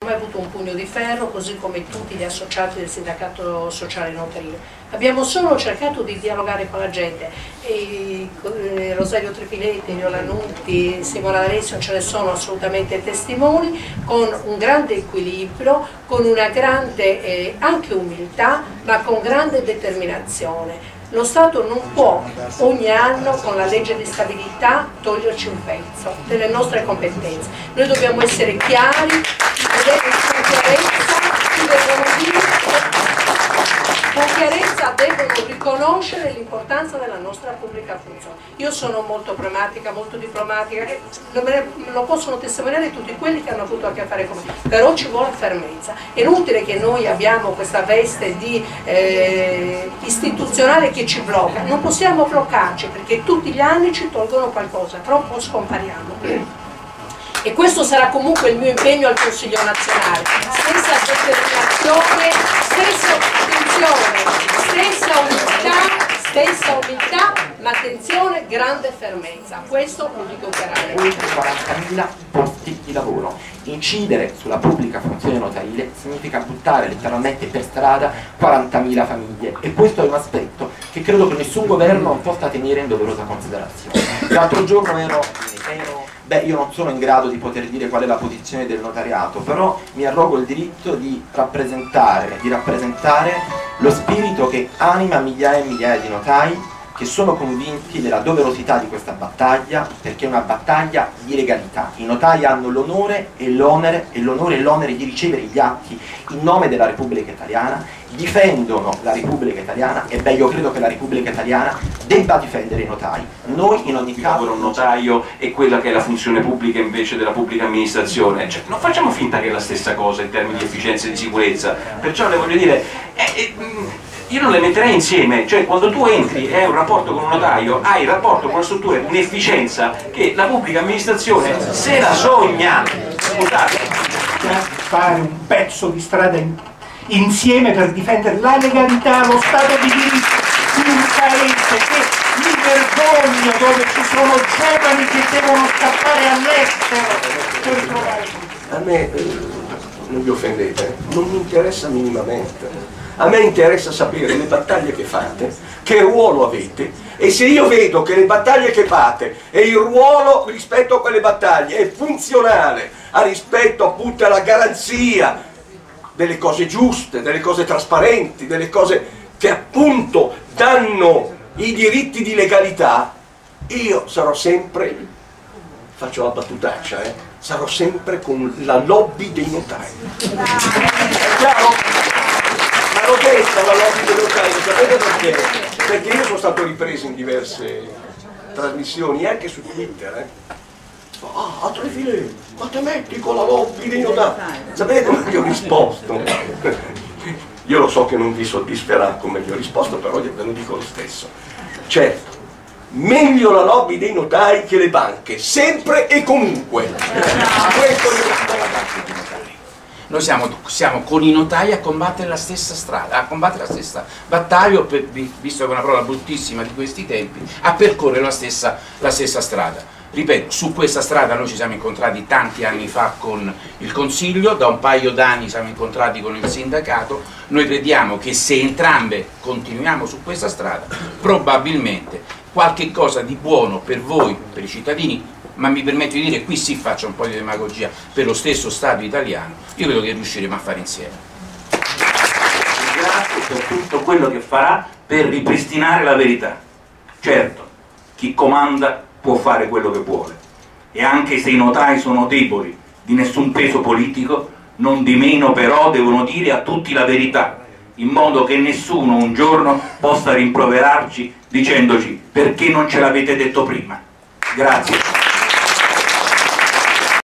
mai avuto un pugno di ferro, così come tutti gli associati del sindacato sociale notarile. Abbiamo solo cercato di dialogare con la gente. Rosario Trifiletti, Viola Nutti, Simona D'Alessio ce ne sono assolutamente testimoni, con un grande equilibrio, con una grande anche umiltà, ma con grande determinazione. Lo Stato non può ogni anno con la legge di stabilità toglierci un pezzo delle nostre competenze. Noi dobbiamo essere chiari, con chiarezza devono riconoscere l'importanza della nostra pubblica funzione. Io sono molto pragmatica, molto diplomatica, lo possono testimoniare tutti quelli che hanno avuto a che fare con me, però ci vuole fermezza. È inutile che noi abbiamo questa veste di istituzionale che ci blocca, non possiamo bloccarci perché tutti gli anni ci tolgono qualcosa, però poi scompariamo. E questo sarà comunque il mio impegno al Consiglio nazionale. Stessa determinazione, stessa attenzione, stessa umiltà, ma attenzione, grande fermezza. Questo lo dico chiaramente. 40.000 posti di lavoro. Incidere sulla pubblica funzione notarile significa buttare letteralmente per strada 40.000 famiglie, e questo è un aspetto che credo che nessun governo possa tenere in doverosa considerazione. L'altro giorno io non sono in grado di poter dire qual è la posizione del notariato, però mi arrogo il diritto di rappresentare lo spirito che anima migliaia e migliaia di notai che sono convinti della doverosità di questa battaglia, perché è una battaglia di legalità. I notai hanno l'onore e l'onere di ricevere gli atti in nome della Repubblica Italiana, difendono la Repubblica Italiana, e io credo che la Repubblica Italiana debba difendere i notai. Noi in ogni caso un notaio e quella che è la funzione pubblica invece della pubblica amministrazione, cioè, non facciamo finta che è la stessa cosa in termini di efficienza e di sicurezza, perciò le voglio dire, io non le metterei insieme, cioè quando tu entri e hai un rapporto con un notaio, hai il rapporto con una struttura di un'efficienza che la pubblica amministrazione se la sogna. Scusate. Fare un pezzo di strada insieme per difendere la legalità, lo Stato di diritto in un paese che mi vergogno, dove ci sono giovani che devono scappare all'estero per trovare. A me, non vi offendete, non mi interessa minimamente. A me interessa sapere le battaglie che fate, che ruolo avete, e se io vedo che le battaglie che fate e il ruolo rispetto a quelle battaglie è funzionale a rispetto appunto alla garanzia delle cose giuste, delle cose trasparenti, delle cose che appunto danno i diritti di legalità, io sarò sempre, faccio la battutaccia, sarò sempre con la lobby dei notai. È chiaro? Ma l'ho detta la lobby dei notai, sapete perché? Perché io sono stato ripreso in diverse trasmissioni, anche su Twitter, a Trifiletti, ma te metti con la lobby dei notai? Sapete come gli ho risposto? Io lo so che non vi soddisferà come gli ho risposto, però ve lo dico lo stesso. Certo, meglio la lobby dei notai che le banche, sempre e comunque. Questo io rispondo alla banca dei notai. Noi siamo con i notai a combattere la stessa strada, a combattere la stessa battaglia, visto che è una parola bruttissima di questi tempi, a percorrere la stessa strada. Ripeto, su questa strada noi ci siamo incontrati tanti anni fa con il Consiglio, da un paio d'anni siamo incontrati con il sindacato. Noi crediamo che se entrambe continuiamo su questa strada, probabilmente qualche cosa di buono per voi, per i cittadini, ma mi permetto di dire, qui sì faccio un po' di demagogia, per lo stesso Stato italiano, io credo che riusciremo a fare insieme. Grazie per tutto quello che farà per ripristinare la verità. Certo, chi comanda può fare quello che vuole, e anche se i notai sono deboli, di nessun peso politico, non di meno però devono dire a tutti la verità, in modo che nessuno un giorno possa rimproverarci dicendoci perché non ce l'avete detto prima. Grazie.